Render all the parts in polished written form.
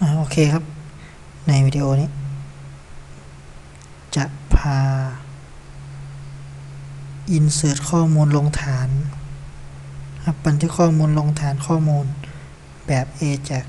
โอเคครับในวิดีโอนี้จะพา insert ข้อมูลลงฐานครับบันทึกข้อมูลลงฐานข้อมูลแบบ AJAX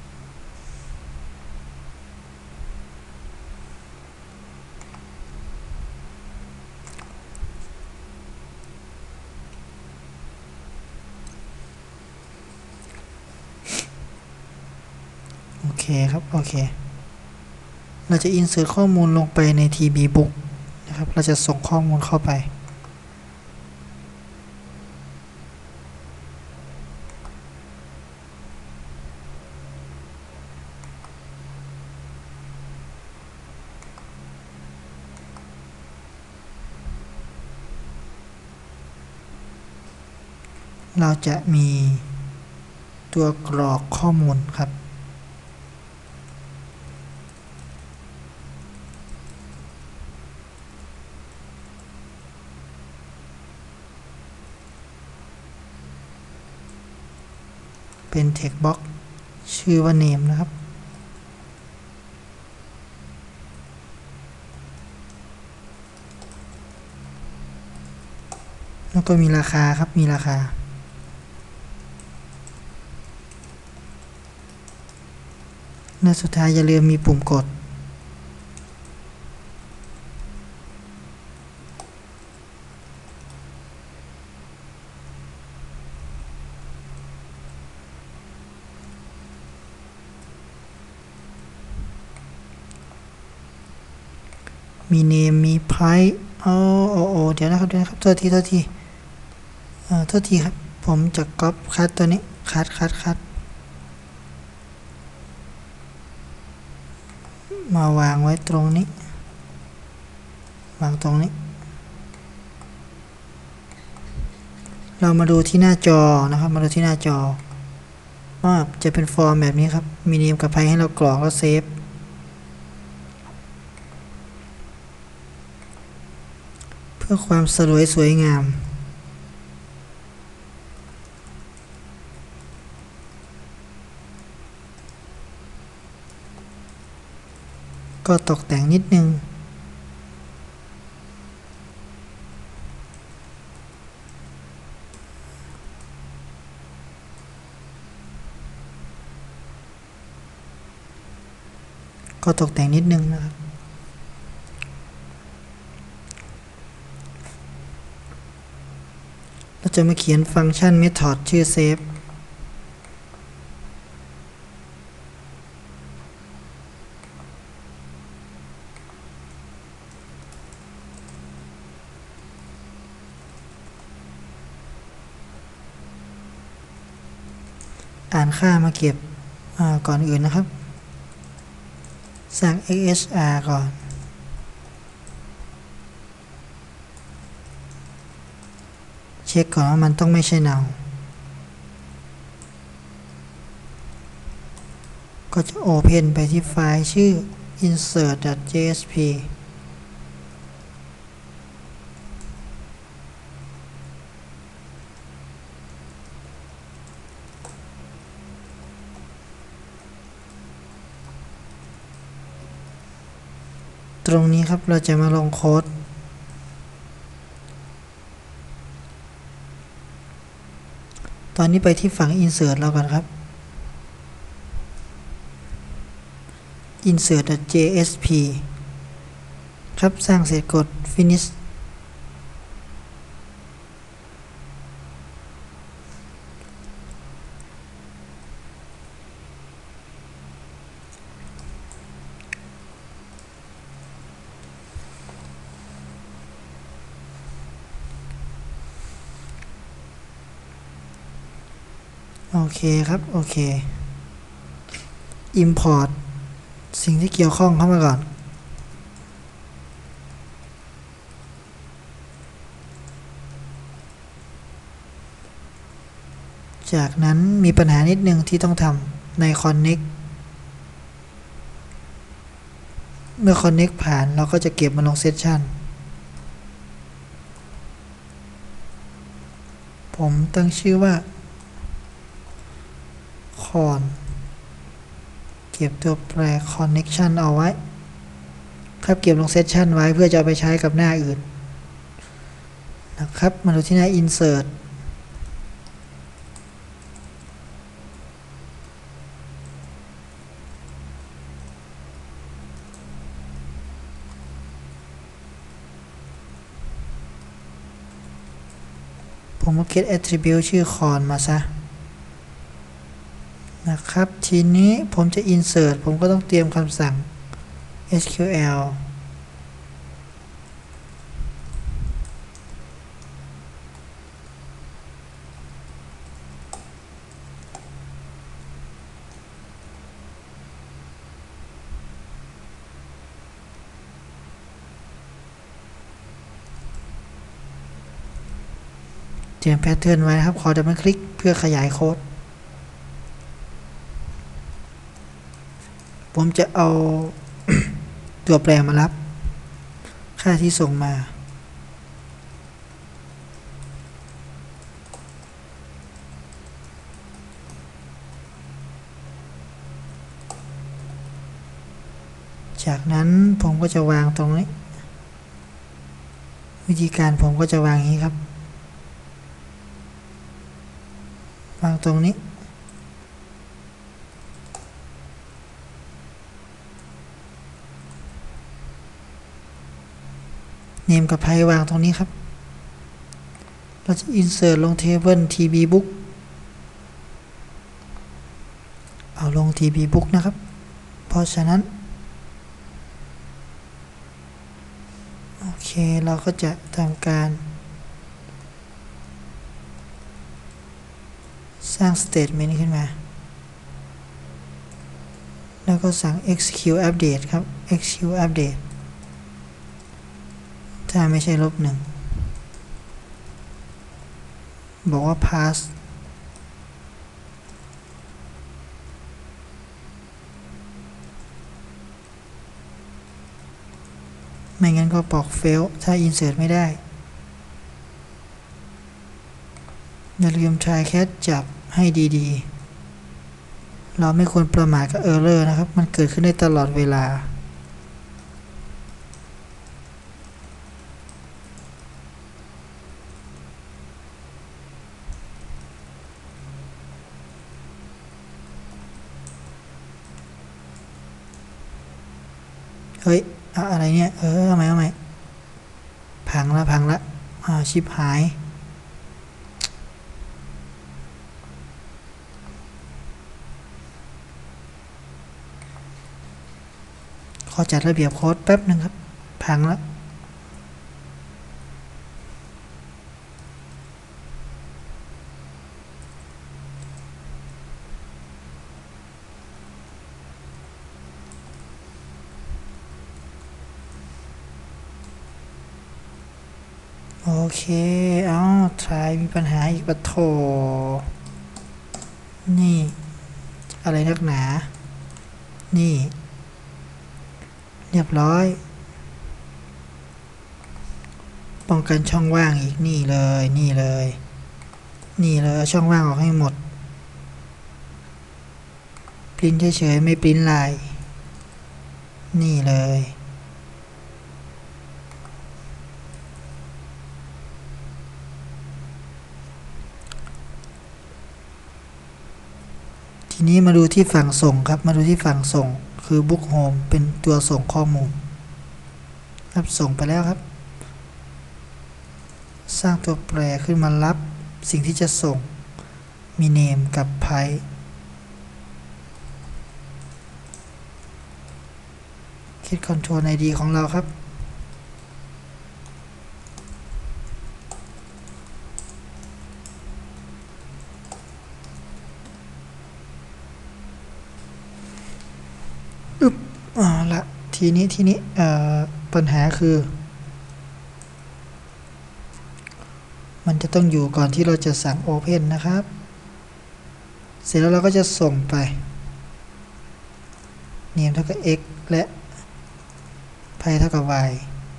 โอเคครับโอเคเราจะ insert ข้อมูลลงไปใน TB-Book นะครับเราจะส่งข้อมูลเข้าไปเราจะมีตัวกรอกข้อมูลครับเป็น text box ชื่อว่า name นะครับแล้วก็มีราคาครับมีราคาและสุดท้ายอย่าลืมมีปุ่มกดมี name มี price เดี๋ยวนะครับโทษทีโทษทีครับผมจะก๊อปคัดตัวนี้คัดมาวางไว้ตรงนี้วางตรงนี้เรามาดูที่หน้าจอนะครับมาดูที่หน้าจอว่าจะเป็นฟอร์มแบบนี้ครับมีเนมกับไพให้เรากรอกแล้วเซฟเพื่อความสวยงามก็ตกแต่งนิดนึงนะครับเราจะมาเขียนฟังก์ชัน method ชื่อ save อ่านค่ามาเก็บก่อนอื่นนะครับสร้าง XHR ก่อนเช็คก่อนว่ามันต้องไม่ใช่ null ก็จะ open ไปที่ไฟล์ชื่อ insert.jspตรงนี้ครับเราจะมาลงโค้ดตอนนี้ไปที่ฝั่ง insert เราก่อนครับ insert.jsp ครับสร้างเสร็จกด finishโอเคครับโอเค import สิ่งที่เกี่ยวข้องเข้ามาก่อนจากนั้นมีปัญหานิดนึงที่ต้องทำใน connect เมื่อ connect ผ่านเราก็จะเก็บมาลง session ผมตั้งชื่อว่า con เก็ก็บตัวแปร connection เอาไว้ครับเก็บลง session ไว้เพื่อจะเอาไปใช้กับหน้าอื่นนะครับมาดูที่หน้า insert ผมก็ get attribute ชื่อ con มาซะนะครับทีนี้ผมจะ insert ผมก็ต้องเตรียมคำสั่ง SQL เตรียมแพทเทิร์นไว้นะครับขอดับเบิลคลิกเพื่อขยายโค้ดผมจะเอา ตัวแปรมารับค่าที่ส่งมาจากนั้นผมก็จะวางตรงนี้วิธีการผมก็จะวางอย่างนี้ครับวางตรงนี้เนมกับไพวางตรงนี้ครับเราจะ insert ลง table tb book เอาลง tb book นะครับเพราะฉะนั้นโอเคเราก็จะทำการสร้าง statement ขึ้นมาแล้วก็สั่ง execute update ครับ execute update ถ้าไม่ใช่-1บอกว่า pass ไม่งั้นก็บอก fail ถ้า insert ไม่ได้อย่าลืม try catch จับให้ดีๆเราไม่ควรประมาทกับ error นะครับมันเกิดขึ้นได้ตลอดเวลาเฮ้ยอะไรเนี่ยเอาใหม่พังละชิปหายขอจัดระเบียบโค้ดแป๊บหนึ่งครับพังละโอเคทรายมีปัญหาอีกปะโถนี่อะไรนักหนานี่เรียบร้อยป้องกันช่องว่างอีกนี่เลยเอาช่องว่างออกให้หมดปริ้นเฉยๆไม่ปริ้นลายนี่เลยทีนี้มาดูที่ฝั่งส่งครับมาดูที่ฝั่งส่งคือ book home เป็นตัวส่งข้อมูลครับส่งไปแล้วครับสร้างตัวแปรขึ้นมารับสิ่งที่จะส่งมี name กับ pipe get control id ของเราครับละทีนี้ปัญหาคือมันจะต้องอยู่ก่อนที่เราจะสั่ง Open นะครับเสร็จแล้วเราก็จะส่งไป name เท่ากับ x และ pipe เท่ากับ y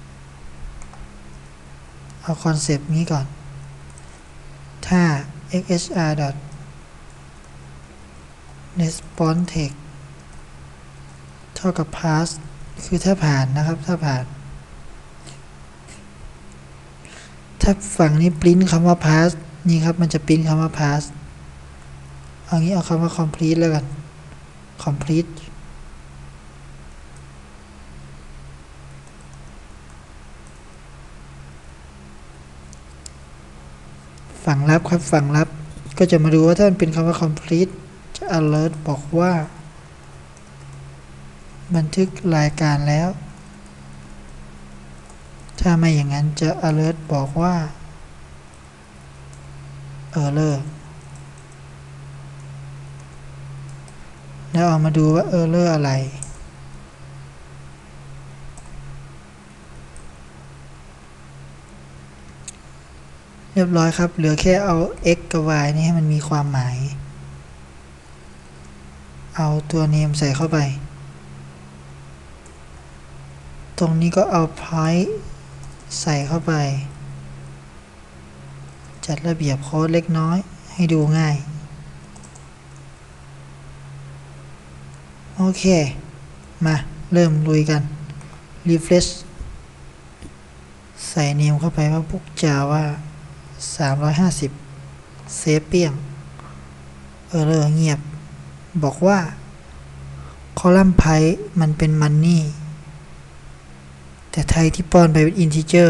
เอาคอนเซปต์นี้ก่อนถ้า xhr.response text ท่ากับ pass คือถ้าผ่านนะครับถ้าผ่านถ้าฝั่งนี้ปริ้นคำว่า pass นี่ครับมันจะปริ้นคำว่า pass เอางี้เอาคำว่า complete แล้วกัน complete ฝั่งรับครับฝั่งรับก็จะมาดูว่าถ้ามันเป็นคำว่า complete จะ alert บอกว่าบันทึกรายการแล้วถ้าไม่อย่างนั้นจะ alert บอกว่า error แล้วเอามาดูว่า error อะไรเรียบร้อยครับเหลือแค่เอา x กับ y นี่ให้มันมีความหมายเอาตัว name ใส่เข้าไปตรงนี้ก็เอา point ใส่เข้าไปจัดระเบียบโค้ดเล็กน้อยให้ดูง่ายโอเคมาเริ่มลุยกัน refresh ใส่ name เข้าไปว่าพวก Java 350เซฟเปียงerror เงียบบอกว่าคอลัมน์ไพมันเป็น money แต่ไทยที่ป้อนไปเป็น integer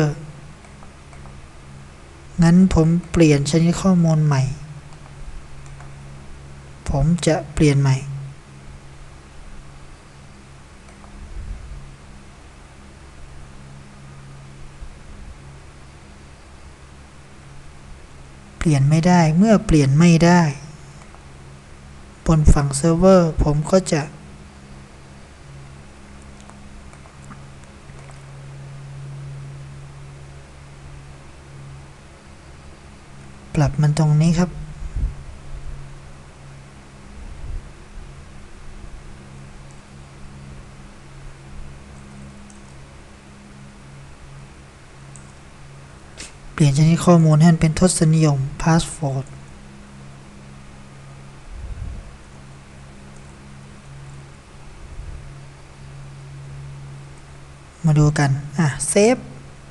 งั้นผมเปลี่ยนชนิดข้อมูลใหม่ผมจะเปลี่ยนใหม่เปลี่ยนไม่ได้เมื่อเปลี่ยนไม่ได้บนฝั่งเซิร์ฟเวอร์ผมก็จะปรับมันตรงนี้ครับเปลี่ยนชนิดข้อมูลให้เป็นทศนิยม password มาดูกันเซฟ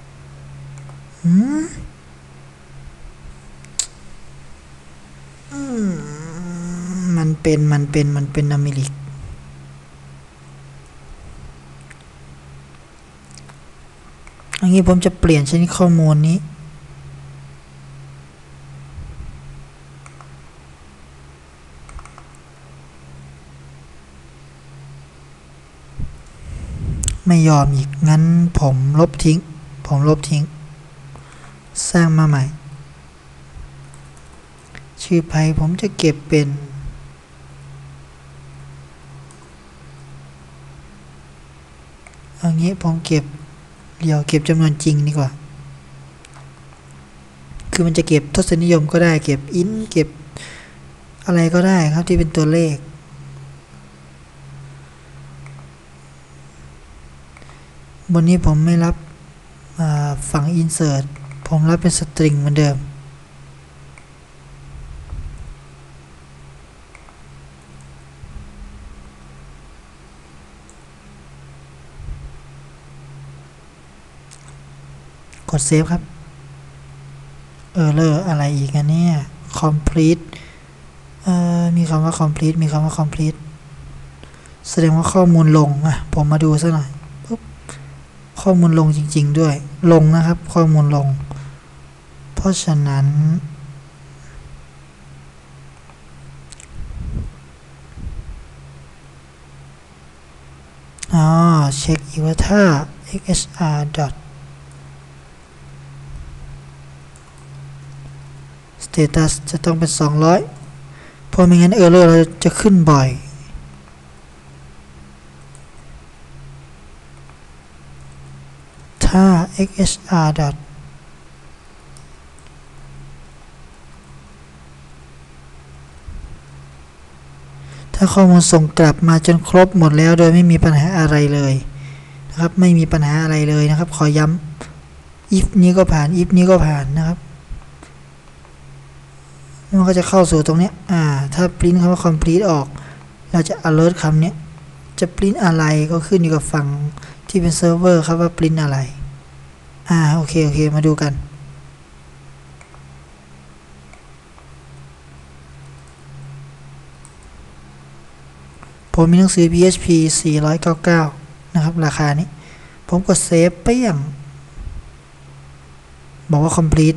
มันเป็นอเมริกอันนี้ผมจะเปลี่ยนชนิดข้อมูลนี้ไม่ยอมอีกงั้นผมลบทิ้งสร้างมาใหม่ชื่อไพผมจะเก็บเป็นเอางี้ผมเก็บจำนวนจริงดีกว่าคือมันจะเก็บทศนิยมก็ได้เก็บอินเก็บอะไรก็ได้ครับที่เป็นตัวเลขบนนี้ผมไม่รับฝั่ง insert ผมรับเป็น string เหมือนเดิมกดเซฟครับerror อะไรอีกอันเนี่ย complete มีคำว่า complete แสดงว่าข้อมูลลงผมมาดูซะหน่อยข้อมูลลงจริงๆด้วยลงนะครับข้อมูลลงเพราะฉะนั้นเช็คอีกว่าถ้า xhr status จะต้องเป็น200เพราะไม่งั้นerror เราจะขึ้นบ่อยถ้า xhr ถ้าข้อมูลส่งกลับมาจนครบหมดแล้วโดยไม่มีปัญหาอะไรเลยนะครับไม่มีปัญหาอะไรเลยนะครับขอย้ำ if นี้ก็ผ่าน if นี้ก็ผ่านนะครับมันก็จะเข้าสู่ตรงนี้ถ้า print คำว่า complete ออกเราจะ alert คำนี้จะจะปริ้นอะไรก็ขึ้นอยู่กับฝั่งที่เป็นเซิร์ฟเวอร์ครับว่าปริ้นอะไรโอเคมาดูกันผมมีหนังสือ PHP 499นะครับราคานี้ผมกดเซฟไปอย่างบอกว่า complete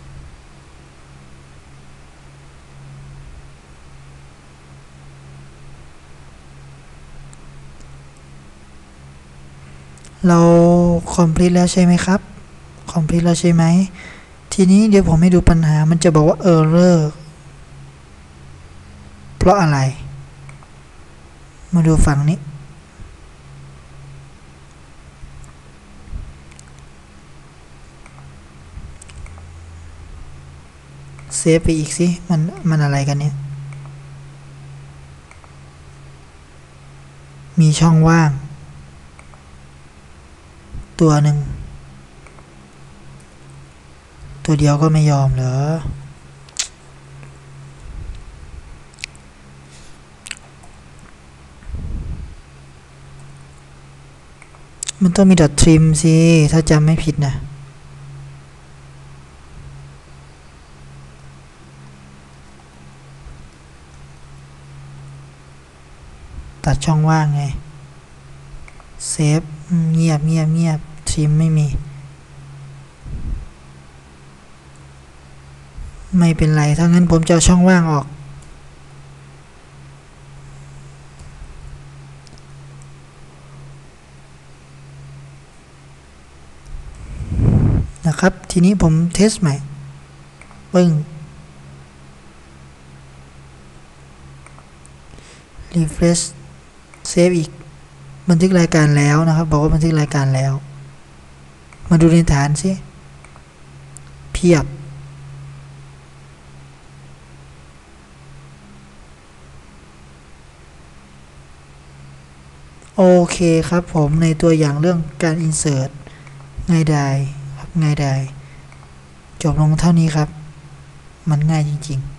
เรา complete แล้วใช่ไหมครับ complete แล้วใช่ไหมทีนี้เดี๋ยวผมให้ดูปัญหามันจะบอกว่า error เพราะอะไรมาดูฝั่งนี้เซฟไปอีกสิมันอะไรกันเนี่ยมีช่องว่างตัวหนึ่งตัวเดียวก็ไม่ยอมเหรอมันต้องมี .trim สิถ้าจำไม่ผิดนะตัดช่องว่างไงเซฟเงียบทริมไม่มีไม่เป็นไรถ้างั้นผมจะเอาช่องว่างออกนะครับทีนี้ผมเทสใหม่ปึ้ง refresh เซฟอีกบันทึกรายการแล้วนะครับบอกว่าบันทึกรายการแล้วมาดูในฐานสิเพียบโอเคครับผมในตัวอย่างเรื่องการ insert ง่ายดายครับง่ายดายจบลงเท่านี้ครับมันง่ายจริงๆ